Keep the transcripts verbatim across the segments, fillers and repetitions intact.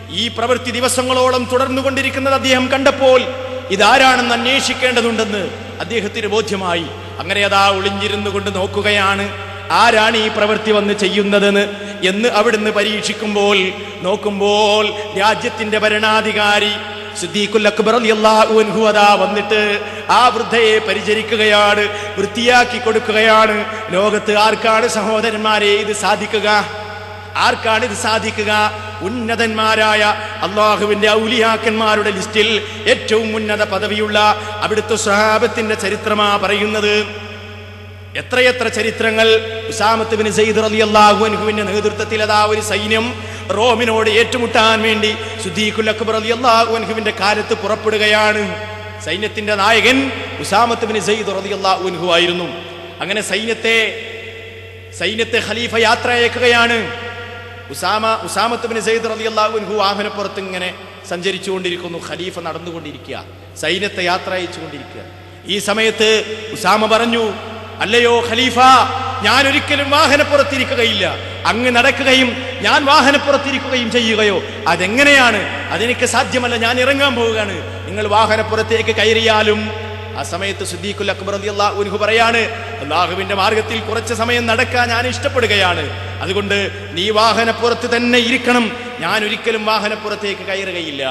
ഈ പ്രവൃത്തി ദിവസങ്ങളോളം തുടർന്നുകൊണ്ടിരിക്കുന്നത് അദ്ദേഹം കണ്ടപ്പോൾ ഇതാരാണെന്ന് അന്വേഷിക്കേണ്ടതുണ്ടെന്ന് അദ്ദേഹത്തിന് ബോധ്യമായി. അങ്ങനെ അതാ ഒളിഞ്ഞിരുന്നു കൊണ്ട് നോക്കുകയാണ്, ആരാണ് ഈ പ്രവൃത്തി വന്ന് ചെയ്യുന്നതെന്ന് എന്ന് അവിടുന്ന് പരീക്ഷിക്കുമ്പോൾ നോക്കുമ്പോൾ രാജ്യത്തിന്റെ ഭരണാധികാരി സിദ്ദീഖുൽ അക്ബർ റളിയല്ലാഹു അൻഹു അതാ വന്നിട്ട് ആ വൃദ്ധയെ പരിചരിക്കുകയാണ്, വൃത്തിയാക്കി കൊടുക്കുകയാണ്. ലോകത്ത് ആർക്കാണ് സഹോദരന്മാരെ ഇത് സാധിക്കുക? ആർക്കാണ് ഇത് സാധിക്കുക? ഉന്നതന്മാരായ അള്ളാഹുവിന്റെ ഔലിയാക്കന്മാരുടെ ലിസ്റ്റിൽ ഏറ്റവും ഉന്നത പദവിയുള്ള അവിടുത്തെ സ്വഹാബത്തിന്റെ ചരിത്രമാ പറയുന്നത്. എത്രയെത്ര ചരിത്രങ്ങൾ. ഉസാമത്ത് ബിൻ സയ്യിദ് റളിയല്ലാഹു അൻഹുവിന്റെ നേതൃത്വത്തിൽ അതാ ഒരു സൈന്യം റോമിനോട് ഏറ്റുമുട്ടാൻ വേണ്ടി സിദ്ദീഖുൽ അക്ബർ റളിയല്ലാഹു അൻഹുവിന്റെ കാലത്ത് പുറപ്പെടുകയാണ്. സൈന്യത്തിന്റെ നായകൻ ഉസാമത്ത് ബിൻ സയ്യിദ് റളിയല്ലാഹു അൻഹു ആയിരുന്നു. അങ്ങനെ സൈന്യത്തെ സൈന്യത്തെ ഖലീഫ യാത്ര അയക്കുകയാണ്. ഉസാമ ഉസാമത്ത് ബിൻ സയ്യിദ് റളിയല്ലാഹു അൻഹു വാഹനപ്പുറത്ത് ഇങ്ങനെ സഞ്ചരിച്ചുകൊണ്ടിരിക്കുന്നു. ഖലീഫ നടന്നുകൊണ്ടിരിക്കുക, സൈന്യത്തെ യാത്ര അയച്ചുകൊണ്ടിരിക്കുക. ഈ സമയത്ത് ഉസാമ പറഞ്ഞു, അല്ലയോ ഖലീഫ, ഞാൻ ഒരിക്കലും വാഹനപ്പുറത്തിരിക്കുകയില്ല. അങ്ങ് നടക്കുകയും ഞാൻ വാഹനപ്പുറത്തിരിക്കുകയും ചെയ്യുകയോ? അതെങ്ങനെയാണ്? അതെനിക്ക് സാധ്യമല്ല. ഞാൻ ഇറങ്ങാൻ പോവുകയാണ്, നിങ്ങൾ വാഹനപ്പുറത്തേക്ക് കയറിയാലും. ആ സമയത്ത് സിദ്ദീഖുൽ അക്ബർ റളിയല്ലാഹു അൻഹു പറയാണ്, അല്ലാഹുവിന്റെ മാർഗത്തിൽ കുറച്ച് സമയം നടക്കാൻ ഞാൻ ഇഷ്ടപ്പെടുകയാണ്. അതുകൊണ്ട് നീ വാഹനപ്പുറത്ത് തന്നെ ഇരിക്കണം. ഞാൻ ഒരിക്കലും വാഹനപ്പുറത്തേക്ക് കയറുകയില്ല.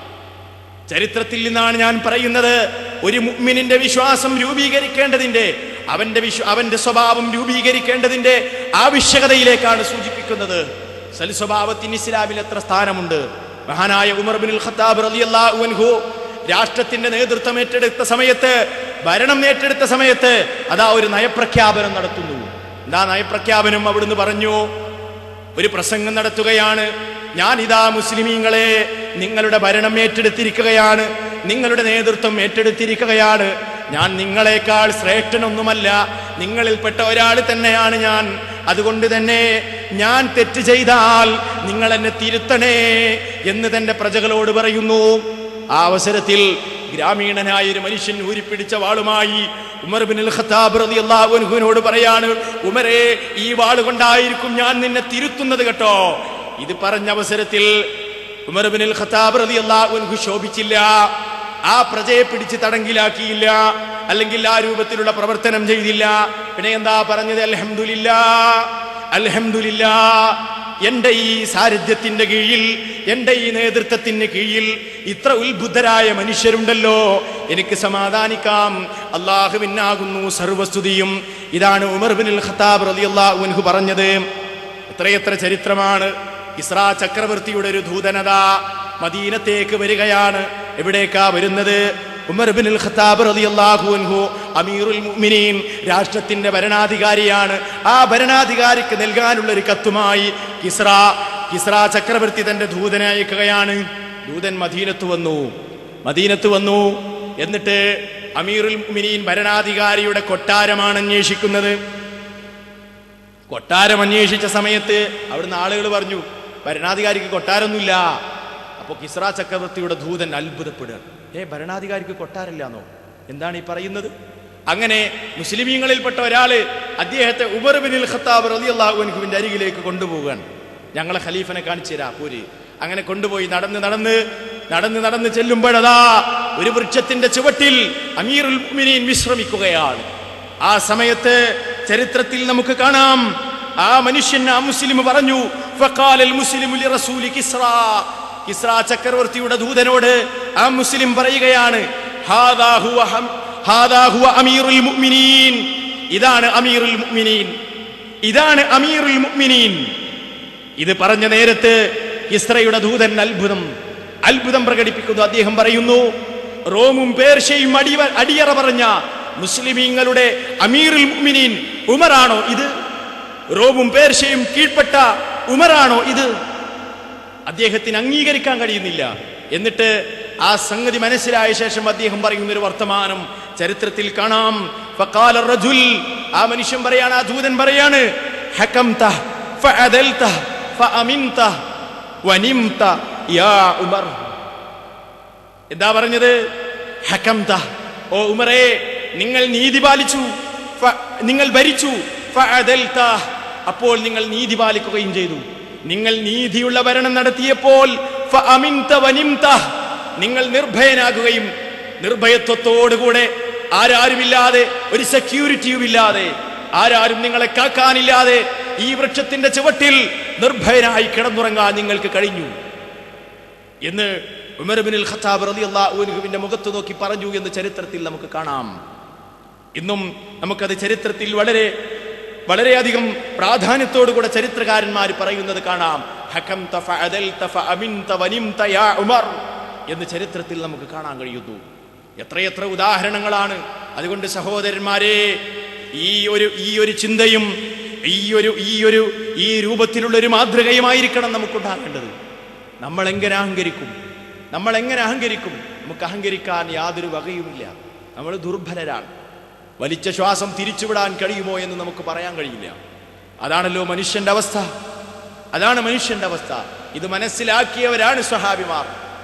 ചരിത്രത്തിൽ നിന്നാണ് ഞാൻ പറയുന്നത്. ഒരു മുഅ്മിനിന്റെ വിശ്വാസം രൂപീകരിക്കേണ്ടതിന്റെ അവന്റെ വിശ്വ അവന്റെ സ്വഭാവം രൂപീകരിക്കേണ്ടതിന്റെ ആവശ്യകതയിലേക്കാണ് സൂചിപ്പിക്കുന്നത്. സൽസ്വഭാവത്തിന് ഇസ്ലാമിൽ എത്ര സ്ഥാനമുണ്ട്. മഹാനായ ഉമർ ഇബ്നുൽ ഖത്താബ് റളിയല്ലാഹു അൻഹു രാഷ്ട്രത്തിന്റെ നേതൃത്വം ഏറ്റെടുത്ത സമയത്ത്, ഭരണം ഏറ്റെടുത്ത സമയത്ത് അതാ ഒരു നയപ്രഖ്യാപനം നടത്തുന്നു. എന്താ നയപ്രഖ്യാപനം? അവിടുന്ന് പറഞ്ഞു, ഒരു പ്രസംഗം നടത്തുകയാണ്. ഞാൻ ഇതാ മുസ്ലിമീങ്ങളെ, നിങ്ങളുടെ ഭരണം ഏറ്റെടുത്തിരിക്കുകയാണ്, നിങ്ങളുടെ നേതൃത്വം ഏറ്റെടുത്തിരിക്കുകയാണ്. ഞാൻ നിങ്ങളെക്കാൾ ശ്രേഷ്ഠനൊന്നുമല്ല, നിങ്ങളിൽപ്പെട്ട ഒരാൾ തന്നെയാണ് ഞാൻ. അതുകൊണ്ട് തന്നെ ഞാൻ തെറ്റ് ചെയ്താൽ നിങ്ങൾ എന്നെ തിരുത്തണേ എന്ന് തന്റെ പ്രജകളോട് പറയുന്നു. ആ അവസരത്തിൽ ഗ്രാമീണനായ ഒരു മനുഷ്യൻ ഊരിപ്പിടിച്ച വാളുമായി ഉമർ ഇബ്നുൽ ഖത്താബ് റളിയല്ലാഹു അൻഹുവിനോട് പറയാണ്, ഉമരേ, ഈ വാള് കൊണ്ടായിരിക്കും ഞാൻ നിന്നെ തിരുത്തുന്നത് കേട്ടോ. ഇത് പറഞ്ഞ അവസരത്തിൽ ഉമർ ഇബ്നുൽ ഖത്താബ് റളിയല്ലാഹു അൻഹു ശോഭിച്ചില്ല. ആ പ്രജയെ പിടിച്ച് തടങ്കിലാക്കിയില്ല, അല്ലെങ്കിൽ ആ രൂപത്തിലുള്ള പ്രവർത്തനം ചെയ്തില്ല. പിന്നെ എന്താ പറഞ്ഞത്? അൽഹംദുലില്ലാ, അൽഹംദുലില്ലാ, എന്റെ ഈ സാരഥ്യത്തിന്റെ കീഴിൽ, എന്റെ ഈ നേതൃത്വത്തിന് കീഴിൽ ഇത്ര ഉത്ബുദ്ധരായ മനുഷ്യരുണ്ടല്ലോ, എനിക്ക് സമാധാനിക്കാം. അല്ലാഹുവിനാകുന്നു സർവസ്തുതിയും. ഇതാണ് ഉമർ ഇബ്നുൽ ഖത്താബ് റളിയല്ലാഹു അൻഹു പറഞ്ഞത്. എത്രയെത്ര ചരിത്രമാണ്. ഇസ്രാ ചക്രവർത്തിയുടെ ഒരു ദൂതനത മദീനത്തേക്ക് വരികയാണ്. എവിടേക്കാ വരുന്നത്? ഉമർ ഇബ്നുൽ ഖത്താബ് റളിയല്ലാഹു അൻഹു അമീറുൽ മുഅ്മിനീൻ, രാഷ്ട്രത്തിന്റെ ഭരണാധികാരിയാണ്. ആ ഭരണാധികാരിക്ക് നൽകാനുള്ള ഒരു കത്തുമായി കിസ്ര കിസ്ര ചക്രവർത്തി തന്റെ ദൂതനെ അയക്കുകയാണ്. ദൂതൻ മദീനത്ത് വന്നു മദീനത്ത് വന്നു എന്നിട്ട് അമീറുൽ മുഅ്മിനീൻ ഭരണാധികാരിയുടെ കൊട്ടാരമാണ് അന്വേഷിക്കുന്നത്. കൊട്ടാരം അന്വേഷിച്ച സമയത്ത് അവിടുന്ന് ആളുകൾ പറഞ്ഞു, ഭരണാധികാരിക്ക് കൊട്ടാരമൊന്നുമില്ല. അപ്പൊ കിസ്ര ചക്രവർത്തിയുടെ ദൂതൻ അത്ഭുതപ്പെടുകയാണ്. ഏ ഭരണാധികാരിക്ക് കൊട്ടാരമില്ലാന്നോ? എന്താണ് ഈ പറയുന്നത്? അങ്ങനെ മുസ്ലിമീങ്ങളിൽപ്പെട്ട ഒരാള് അദ്ദേഹത്തെ ഉമർ ഇബ്നുൽ ഖത്താബ് റളിയല്ലാഹു അൻഹുവിന്റെ അരികിലേക്ക് കൊണ്ടുപോവുകയാണ്. ഞങ്ങളെ ഖലീഫനെ കാണിച്ചു തരാ പോര്. അങ്ങനെ കൊണ്ടുപോയി നടന്ന് നടന്ന് നടന്ന് നടന്ന് ചെല്ലുമ്പോഴതാ ഒരു വൃക്ഷത്തിന്റെ ചുവട്ടിൽ അമീറുൽ മുഅ്മിനീൻ വിശ്രമിക്കുകയാണ്. ആ സമയത്ത് ചരിത്രത്തിൽ നമുക്ക് കാണാം, ആ മനുഷ്യൻ, ആ മുസ്ലിം പറഞ്ഞു, ഫഖാലൽ മുസ്ലിമു ലിറസൂലി കിസ്ര, കിസ്ര ചക്രവർത്തിയുടെ ദൂതനോട് ആ മുസ്ലിം പറയുകയാണ്, ഹാദാ ഹുവ ഹാദാ ഹുവ അമീറുൽ മുഅ്മിനീൻ, ഇതാണ് അമീറുൽ മുഅ്മിനീൻ, ഇതാണ് അമീറുൽ മുഅ്മിനീൻ. ഇത് പറഞ്ഞ നേരത്ത് കിസ്രയുടെ ദൂതൻ അത്ഭുതം അത്ഭുതം പ്രകടിപ്പിക്കുന്നു. അദ്ദേഹം പറയുന്നു, റോമും പേർഷ്യയും അടി അടിയറ പറഞ്ഞ മുസ്ലിമീങ്ങളുടെ അമീറുൽ മുഅ്മിനീൻ ഉമറാണോ ഇത്? റോമും പേർഷ്യയും കീഴ്പ്പെട്ട ഉമറാണോ ഇത്? അദ്ദേഹത്തിന് അംഗീകരിക്കാൻ കഴിയുന്നില്ല. എന്നിട്ട് ആ സംഗതി മനസ്സിലായ ശേഷം അദ്ദേഹം പറയുന്ന ഒരു വർത്തമാനം ചരിത്രത്തിൽ കാണാം. ഫഖാല റജുൽ, ആ മനുഷ്യൻ പറയാണ്, ആ ദൂതൻ പറയാണ്, ഹകംത ഫഅദൽത ഫഅമിൻത വനിംത യാ ഉമർ. എന്താ പറഞ്ഞത്? ഹകംത, ഓ ഉമറേ, നിങ്ങൾ നീതി പാലിച്ചു, നിങ്ങൾ ഭരിച്ചു, ഫഅദൽത, അപ്പോൾ നിങ്ങൾ നീതി പാലിക്കുകയും ചെയ്തു. നിങ്ങൾ നീതിയുള്ള ഭരണം നടത്തിയപ്പോൾ ഫഅമിൻത വനിംത, നിങ്ങൾ നിർഭയനാകുകയും നിർഭയത്വത്തോടുകൂടെ ആരാരുമില്ലാതെ ഒരു സെക്യൂരിറ്റിയും ഇല്ലാതെ ആരാരും നിങ്ങളെ കാക്കാനില്ലാതെ ഈ വൃക്ഷത്തിന്റെ ചുവട്ടിൽ നിർഭയനായി കിടന്നുറങ്ങാൻ നിങ്ങൾക്ക് കഴിഞ്ഞു എന്ന് ഉമർ ഇബ്നുൽ ഖത്താബ് റളിയല്ലാഹു അൻഹുവിന്റെ മുഖത്ത് നോക്കി പറഞ്ഞു എന്ന് ചരിത്രത്തിൽ നമുക്ക് കാണാം. ഇന്നും നമുക്കത് ചരിത്രത്തിൽ വളരെ വളരെയധികം പ്രാധാന്യത്തോടുകൂടെ ചരിത്രകാരന്മാർ പറയുന്നത് കാണാം. ഹകംത ഫഅദൽത ഫഅമിൻത വനിംത യാ ഉമർ എന്ന് ചരിത്രത്തിൽ നമുക്ക് കാണാൻ കഴിയുന്നു. എത്രയെത്ര ഉദാഹരണങ്ങളാണ്. അതുകൊണ്ട് സഹോദരന്മാരെ, ഈ ഒരു ഈ ഒരു ചിന്തയും ഈ ഒരു ഈ ഒരു ഈ രൂപത്തിലുള്ള ഒരു മാതൃകയുമായിരിക്കണം നമുക്കുണ്ടാകേണ്ടത്. നമ്മൾ എങ്ങനെ അഹങ്കരിക്കും? നമ്മൾ എങ്ങനെ അഹങ്കരിക്കും? നമുക്ക് അഹങ്കരിക്കാൻ യാതൊരു വകയുമില്ല. നമ്മൾ ദുർബലരാണ്. വലിച്ച ശ്വാസം തിരിച്ചുവിടാൻ കഴിയുമോ എന്ന് നമുക്ക് പറയാൻ കഴിയില്ല. അതാണല്ലോ മനുഷ്യന്റെ അവസ്ഥ. അതാണ് മനുഷ്യന്റെ അവസ്ഥ. ഇത് മനസ്സിലാക്കിയവരാണ് സ്വഹാബിമാർ.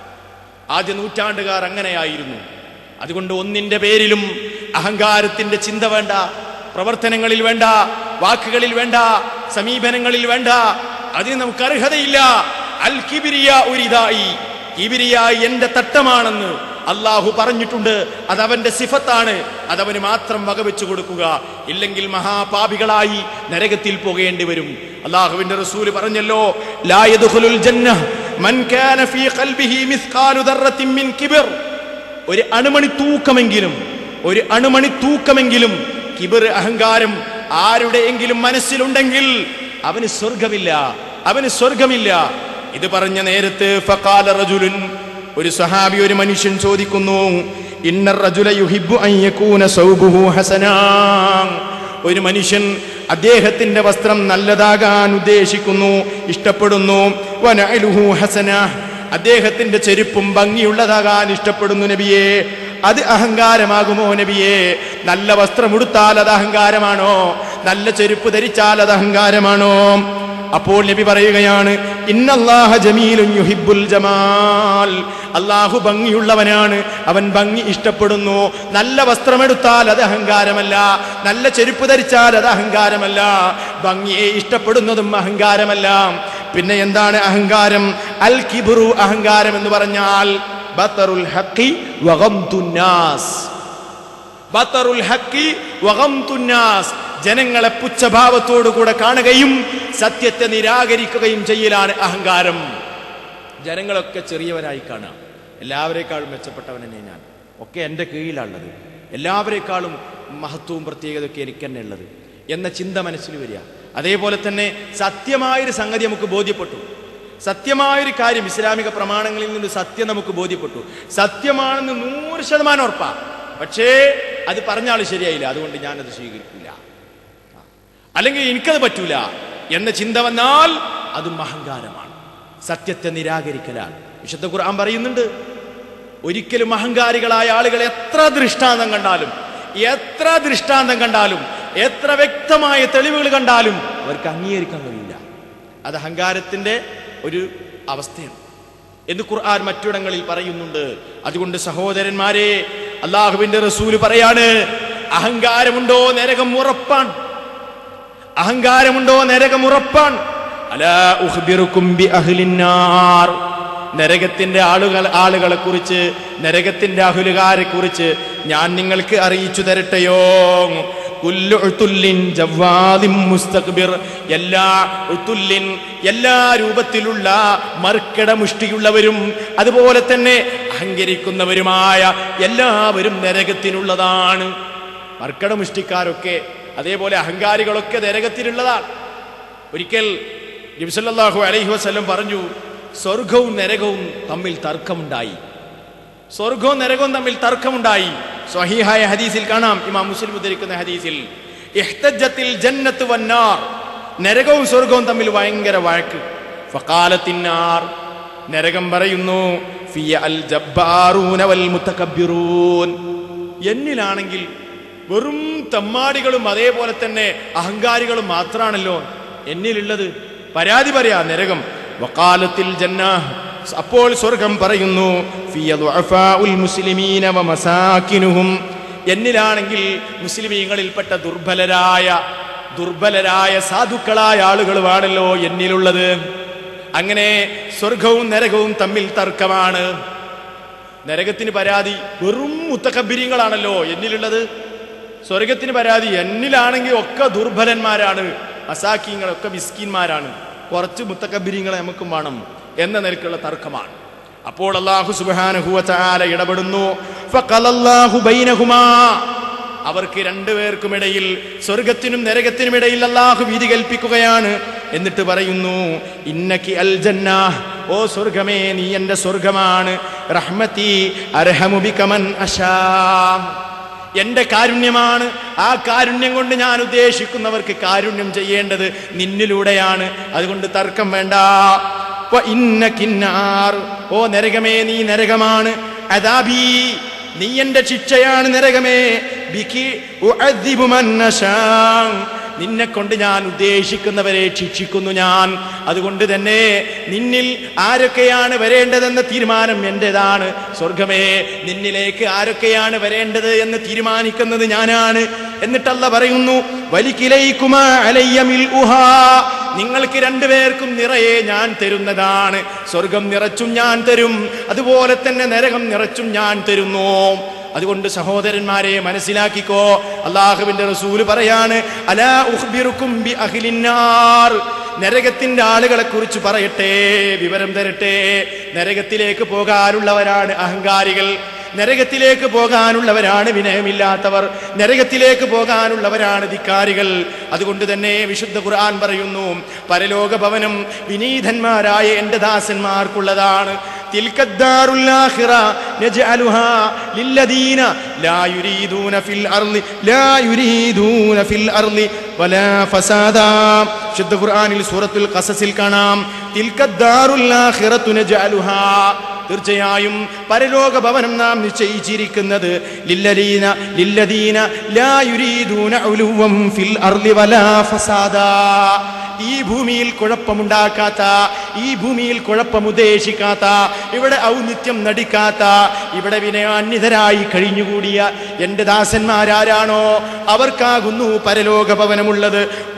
ആദ്യ നൂറ്റാണ്ടുകാർ അങ്ങനെയായിരുന്നു. അതുകൊണ്ട് ഒന്നിന്റെ പേരിലും അഹങ്കാരത്തിന്റെ ചിന്ത വേണ്ട, പ്രവർത്തനങ്ങളിൽ വേണ്ട, വാക്കുകളിൽ വേണ്ട, സമീപനങ്ങളിൽ വേണ്ട. അതിന് നമുക്ക് അർഹതയില്ല. അൽ കിബിരിയ ഉരിദായി, കിബിരിയ എന്റെ തട്ടമാണെന്ന് അള്ളാഹു പറഞ്ഞിട്ടുണ്ട്. അതവന്റെ സിഫത്താണ്. അതവന് മാത്രം വകവെച്ചു കൊടുക്കുക. ഇല്ലെങ്കിൽ മഹാപാപികളായി നരകത്തിൽ പോകേണ്ടി വരും. അള്ളാഹുവിന്റെ റസൂൽ പറഞ്ഞല്ലോ, ലാ യദ്ഖുലുൽ ജന്നഹ മൻ കാന ഫീ ഖൽബിഹി മിസ്ഖാലു ദർറത്തിൻ മിൻ കിബ്ർ. ഒരു അണുമണി തൂക്കമെങ്കിലും ഒരു അണുമണി തൂക്കമെങ്കിലും കിബർ, അഹങ്കാരം ആരുടെയെങ്കിലും മനസ്സിലുണ്ടെങ്കിൽ അവന് സ്വർഗമില്ല, അവന് സ്വർഗമില്ല. ഇത് പറഞ്ഞ നേരത്ത് ഫഖാല റജുലുൻ, ഒരു സഹാബി, ഒരു മനുഷ്യൻ ചോദിക്കുന്നു, ഇന്ന റജുല യുഹിബ്ബു അൻ യകൂന സൗബുഹു ഹസനാ. ഒരു മനുഷ്യൻ അദ്ദേഹത്തിന്റെ വസ്ത്രം നല്ലതാകാൻ ഉദ്ദേശിക്കുന്നു, ഇഷ്ടപ്പെടുന്നു. വനഅലുഹു ഹസനാ, അദ്ദേഹത്തിന്റെ ചെരുപ്പും ഭംഗിയുള്ളതാകാൻ ഇഷ്ടപ്പെടുന്നു. നബിയേ, അത് അഹങ്കാരമാകുമോ നബിയേ? നല്ല വസ്ത്രം ഉടുത്താൽ അത് അഹങ്കാരമാണോ? നല്ല ചെരുപ്പ് ധരിച്ചാൽ അത് അഹങ്കാരമാണോ? അപ്പോൾ നബി പറയുകയാണ്, ഇന്നല്ലാഹ ജമീലുൻ യുഹിബ്ബുൽ ജമാൽ. അല്ലാഹു ഭംഗിയുള്ളവനാണ്, അവൻ ഭംഗി ഇഷ്ടപ്പെടുന്നു. നല്ല വസ്ത്രമെടുത്താൽ അത് അഹങ്കാരമല്ല, നല്ല ചെരുപ്പ് ധരിച്ചാൽ അത് അഹങ്കാരമല്ല. ഭംഗിയെ ഇഷ്ടപ്പെടുന്നതും അഹങ്കാരമല്ല. പിന്നെ എന്താണ് അഹങ്കാരം? അൽ കിബ്റു, അഹങ്കാരം എന്ന് പറഞ്ഞാൽ ബതറുൽ ഹഖി വഗംതുൻ നാസ്. ബതറുൽ ഹഖി വഗംതുൻ നാസ്, ജനങ്ങളെ പുച്ഛഭാവത്തോടുകൂടെ കാണുകയും സത്യത്തെ നിരാകരിക്കുകയും ചെയ്യലാണ് അഹങ്കാരം. ജനങ്ങളൊക്കെ ചെറിയവരായി കാണാം. എല്ലാവരെക്കാളും മെച്ചപ്പെട്ടവനെന്നെ ഞാൻ, ഒക്കെ എൻ്റെ കീഴിലുള്ളത്, എല്ലാവരെക്കാളും മഹത്വവും പ്രത്യേകതയൊക്കെ എനിക്ക് തന്നെ ഉള്ളത് എന്ന ചിന്ത മനസ്സിൽ വരിക. അതേപോലെ തന്നെ സത്യമായൊരു സംഗതി നമുക്ക് ബോധ്യപ്പെട്ടു, സത്യമായൊരു കാര്യം ഇസ്ലാമിക പ്രമാണങ്ങളിൽ നിന്ന് സത്യം നമുക്ക് ബോധ്യപ്പെട്ടു, സത്യമാണെന്ന് നൂറ് ശതമാനം ഉറപ്പാ. പക്ഷേ അത് പറഞ്ഞാൽ ശരിയായില്ല, അതുകൊണ്ട് ഞാനത് സ്വീകരിക്കില്ല, അല്ലെങ്കിൽ എനിക്കത് പറ്റൂല എന്ന ചിന്ത വന്നാൽ അതും അഹങ്കാരമാണ്, സത്യത്തെ നിരാകരിക്കലാണ്. വിശുദ്ധ ഖുർആൻ പറയുന്നുണ്ട്, ഒരിക്കലും അഹങ്കാരികളായ ആളുകൾ എത്ര ദൃഷ്ടാന്തം കണ്ടാലും എത്ര ദൃഷ്ടാന്തം കണ്ടാലും എത്ര വ്യക്തമായ തെളിവുകൾ കണ്ടാലും അവർക്ക് അംഗീകരിക്കാൻ കഴിയില്ല. അത് അഹങ്കാരത്തിന്റെ ഒരു അവസ്ഥയാണ് എന്ന് ഖുർആൻ മറ്റിടങ്ങളിൽ പറയുന്നുണ്ട്. അതുകൊണ്ട് സഹോദരന്മാരെ, അള്ളാഹുവിന്റെ റസൂല് പറയാണ്, അഹങ്കാരമുണ്ടോ നരകം ഉറപ്പാണ്, അഹങ്കാരമുണ്ടോ നരകം ഉറപ്പാണ്. അലാ ഉഖ്ബിറുക്കും ബി അഹ്ലിന്നാർ, നരകത്തിന്റെ ആളുകൾ ആളുകളെ കുറിച്ച്, നരകത്തിന്റെ അഹ്ലുകാരെ കുറിച്ച് ഞാൻ നിങ്ങൾക്ക് അറിയിച്ചു തരട്ടെയോ? കുല്ലു ഉതുല്ലിൻ ജവാദിൻ മുസ്തക്ബിർ, എല്ലാ ഉതുല്ലിൻ, എല്ലാ രൂപത്തിലുള്ള മർക്കട മുഷ്ടിയുള്ളവരും അതുപോലെ തന്നെ അഹങ്കരിക്കുന്നവരുമായ എല്ലാവരും നരകത്തിനുള്ളതാണ്. മർക്കട മുഷ്ടിക്കാരൊക്കെ അതേപോലെ അഹങ്കാരികളൊക്കെ നരകത്തിലുള്ളതാണ്. ഒരിക്കൽ നബി സല്ലല്ലാഹു അലൈഹി വസല്ലം പറഞ്ഞു, സ്വർഗവും നരകവും തമ്മിൽ തർക്കമുണ്ടായി, സ്വർഗവും നരകവും തമ്മിൽ തർക്കമുണ്ടായി. സ്വഹീഹായ ഹദീസിൽ കാണാം, ഇമാം മുസ്ലിം ഉദ്ധരിക്കുന്ന ഹദീസിൽ, ഇഹ്തജ്ജത്തിൽ ജന്നത്തു വന്നാർ, നരകവും സ്വർഗവും തമ്മിൽ ഭയങ്കര വഴക്ക്. ഫഖാലത്തിന്നാർ, നരകം പറയുന്നു, ഫിയ അൽ ജബ്ബാറൂന വൽ മുതകബ്ബിറൂൻ, എന്നിലാണെങ്കിൽ വെറും തമ്മാടികളും അതേപോലെ തന്നെ അഹങ്കാരികളും മാത്രാണല്ലോ എന്നിലുള്ളത്, പരാതി പറയാ നരകം. വഖാലത്തിൽ ജന്ന, അപ്പോൾ സ്വർഗം പറയുന്നു, ഫിയ ദുഅഫാഉൽ മുസ്ലിമീന വ മസാകിനുഹും, എന്നിലാണെങ്കിൽ മുസ്ലിമീങ്ങളിൽപ്പെട്ട ദുർബലരായ ദുർബലരായ സാധുക്കളായ ആളുകളുമാണല്ലോ എന്നിലുള്ളത്. അങ്ങനെ സ്വർഗവും നരകവും തമ്മിൽ തർക്കമാണ്. നരകത്തിന് പരാതി വെറും മുത്തക്കബിരിങ്ങളാണല്ലോ എന്നിലുള്ളത്. സ്വർഗത്തിന് പരാതി എന്നിലാണെങ്കിൽ ഒക്കെ ദുർബലന്മാരാണ്, മസാക്കീങ്ങളൊക്കെ മിസ്കീന്മാരാണ്, കുറച്ച് മുത്തക്കബിരിങ്ങളെ നമുക്കും വേണം എന്ന നിലക്കുള്ള തർക്കമാണ്. അപ്പോൾ അല്ലാഹു സുബ്ഹാനഹു വ തആല ഇടപെടുന്നു. ഫഖലല്ലാഹു ബൈനഹുമാ, അവർക്ക് രണ്ടുപേർക്കുമിടയിൽ, സ്വർഗത്തിനും നരകത്തിനുമിടയിൽ അല്ലാഹു വിധി കൽപ്പിക്കുകയാണ്. എന്നിട്ട് പറയുന്നു, ഇന്നകി അൽ ജന്ന, ഓ സ്വർഗമേ നീ എൻ്റെ സ്വർഗമാണ്. റഹ്മതി അർഹമു ബിക മൻ അശാ, എന്റെ കാരുണ്യമാണ്. ആ കാരുണ്യം കൊണ്ട് ഞാൻ ഉദ്ദേശിക്കുന്നവർക്ക് കാരുണ്യം ചെയ്യേണ്ടത് നിന്നിലൂടെയാണ്. അതുകൊണ്ട് തർക്കം വേണ്ട. ഇന്നകിന്നാർ, ഓ നരകമേ നീ നരകമാണ്. അദാബി, നീ എന്റെ ശിക്ഷയാണ് നരകമേ. ബികി ഉഅദ്ദിബു മൻ അശാ, നിന്നെ കൊണ്ട് ഞാൻ ഉദ്ദേശിക്കുന്നവരെ ശിക്ഷിക്കുന്നു ഞാൻ. അതുകൊണ്ട് തന്നെ നിന്നിൽ ആരൊക്കെയാണ് വരേണ്ടതെന്ന തീരുമാനം എന്റേതാണ്. സ്വർഗമേ, നിന്നിലേക്ക് ആരൊക്കെയാണ് വരേണ്ടത് എന്ന് തീരുമാനിക്കുന്നത് ഞാനാണ്. എന്നിട്ടല്ല പറയുന്നു, വലികിലൈകുമാ അലയ്യ മിൽഉഹാ, നിങ്ങൾക്ക് രണ്ടുപേർക്കും നിറയെ ഞാൻ തരുന്നതാണ്. സ്വർഗം നിറച്ചും ഞാൻ തരും, അതുപോലെ തന്നെ നരകം നിറച്ചും ഞാൻ തരുന്നു. അതുകൊണ്ട് സഹോദരന്മാരെ മനസ്സിലാക്കിക്കോ, അല്ലാഹുവിന്റെ റസൂല് പറയാണ്, അലാ ഉഖ്ബിറുക്കും ബി അഹ്ലിന്നാർ, നരകത്തിന്റെ ആളുകളെ കുറിച്ച് പറയട്ടെ, വിവരം തരട്ടെ. നരകത്തിലേക്ക് പോകാനുള്ളവരാണ് അഹങ്കാരികൾ, നരകത്തിലേക്ക് പോകാനുള്ളവരാണ് വിനയമില്ലാത്തവർ, നരകത്തിലേക്ക് പോകാനുള്ളവരാണ് ധിക്കാരികൾ. അതുകൊണ്ട് തന്നെ വിശുദ്ധ ഖുർആൻ പറയുന്നു, പരലോക ഭവനം വിനീതന്മാരായ എന്റെ ദാസന്മാർക്കുള്ളതാണ്. തിൽക്കദ്ദാറുൽ ആഖിറ നജഅലുഹാ ലില്ലദീന ലാ യുരീദൂന ഫിൽ അർളി ലാ യുരീദൂന ഫിൽ അർളി വലാ ഫസാദാ. വിശുദ്ധ ഖുർആനിൽ സൂറത്തുൽ ഖസസിൽ കാണാം, തിൽക്കദ്ദാറുൽ ആഖിറതു നജഅലുഹാ, തീർച്ചയായും പരലോക ഭവനം നാം നിശ്ചയിച്ചിരിക്കുന്നത് ലില്ലദീന ലില്ലദീന ലാ യുരീദൂന ഉലുവം ഫിൽ അർളി വലാ ഫസാദാ, ഈ ഭൂമിയിൽ കുഴപ്പമുണ്ടാക്കാത്ത, ഈ ഭൂമിയിൽ കുഴപ്പമുദ്ദേശിക്കാത്ത, ഇവിടെ ഔന്നിത്യം നടിക്കാത്ത, ഇവിടെ വിനയാന്വിതരായി കഴിഞ്ഞുകൂടിയ എന്റെ ദാസന്മാരാരാണോ അവർക്കാകുന്നു പരലോക ഭവനമുള്ളത്.